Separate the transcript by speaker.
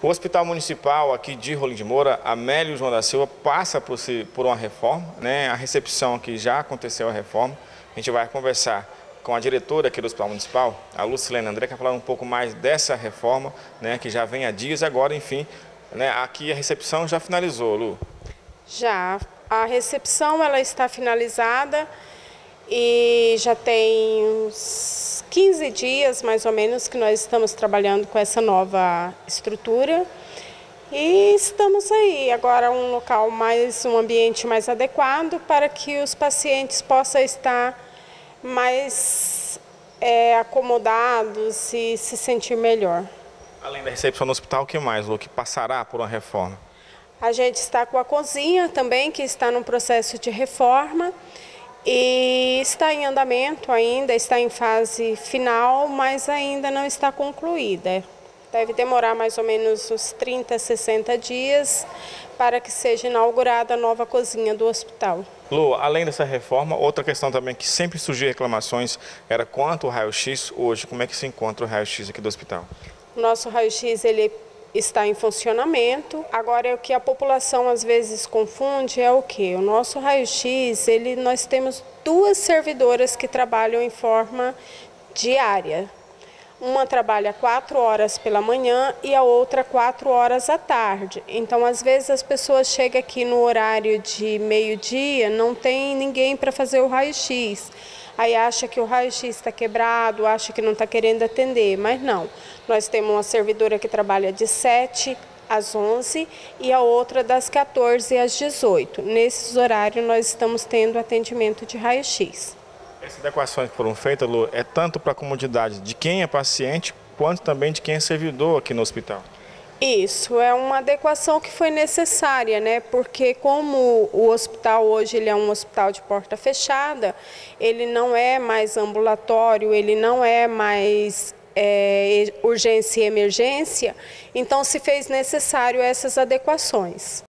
Speaker 1: O Hospital Municipal aqui de Rolim de Moura, Amélio João da Silva, passa por uma reforma, né? A recepção aqui já aconteceu a reforma. A gente vai conversar com a diretora aqui do Hospital Municipal, a Lucilene André, que vai falar um pouco mais dessa reforma, né? Que já vem há dias agora, enfim, né? Aqui a recepção já finalizou, Lu.
Speaker 2: Já, a recepção ela está finalizada e já tem uns 15 dias, mais ou menos, que nós estamos trabalhando com essa nova estrutura. E estamos aí, agora um ambiente mais adequado para que os pacientes possam estar mais acomodados e se sentir melhor.
Speaker 1: Além da recepção no hospital, o que mais, Lu, que passará por uma reforma?
Speaker 2: A gente está com a cozinha também, que está num processo de reforma e está em andamento ainda, está em fase final, mas ainda não está concluída. Deve demorar mais ou menos uns 30, 60 dias para que seja inaugurada a nova cozinha do hospital.
Speaker 1: Lu, além dessa reforma, outra questão também que sempre surgiu reclamações era quanto ao raio-x hoje. Como é que se encontra o raio-x aqui do hospital?
Speaker 2: O nosso raio-x ele está em funcionamento. Agora, o que a população às vezes confunde é o quê? O nosso raio-x, nós temos 2 servidoras que trabalham em forma diária. Uma trabalha 4 horas pela manhã e a outra 4 horas à tarde. Então, às vezes, as pessoas chegam aqui no horário de meio-dia, não tem ninguém para fazer o raio-x. Aí acha que o raio-x está quebrado, acha que não está querendo atender, mas não. Nós temos uma servidora que trabalha de 7 às 11 e a outra das 14 às 18. Nesses horários, nós estamos tendo atendimento de raio-x.
Speaker 1: Essas adequações que foram feitas, Lu, é tanto para a comodidade de quem é paciente, quanto também de quem é servidor aqui no hospital.
Speaker 2: Isso, é uma adequação que foi necessária, né? Porque como o hospital hoje ele é um hospital de porta fechada, ele não é mais ambulatório, ele não é mais urgência e emergência, então se fez necessário essas adequações.